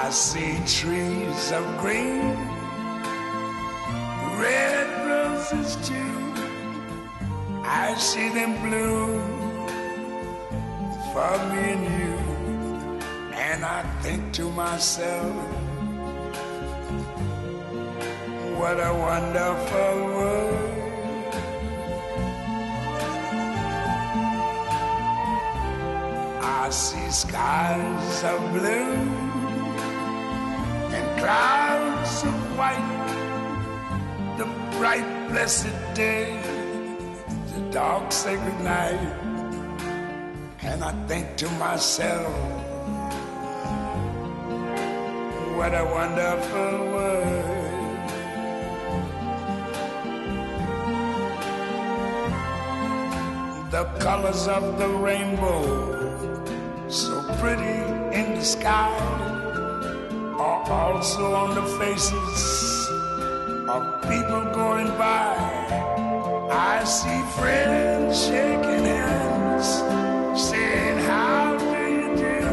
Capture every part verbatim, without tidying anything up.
I see trees of green, red roses too. I see them bloom for me and you. And I think to myself, what a wonderful world. I see skies of blue and clouds of white, the bright blessed day, the dark sacred night. And I think to myself, what a wonderful world. The colors of the rainbow, so pretty in the sky, are also on the faces of people going by. I see friends shaking hands, saying, how do you do?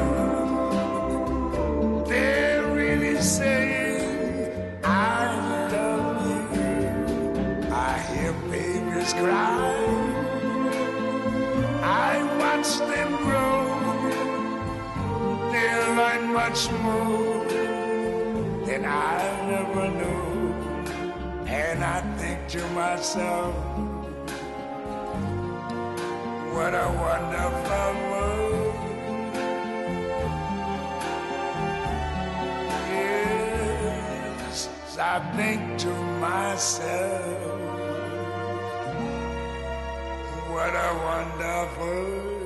They're really saying, I love you. I hear babies cry, I watch them grow. They'll learn much more than I never knew. And I think to myself, what a wonderful world. Yes, I think to myself, what a wonderful world.